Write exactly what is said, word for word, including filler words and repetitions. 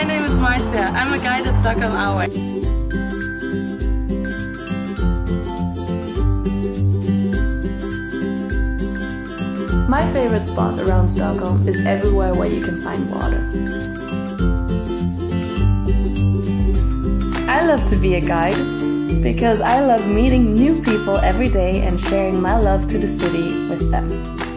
name is Marcia. I'm a guide at Stockholm Hour. My favorite spot around Stockholm is everywhere where you can find water. I love to be a guide because I love meeting new people every day and sharing my love to the city with them.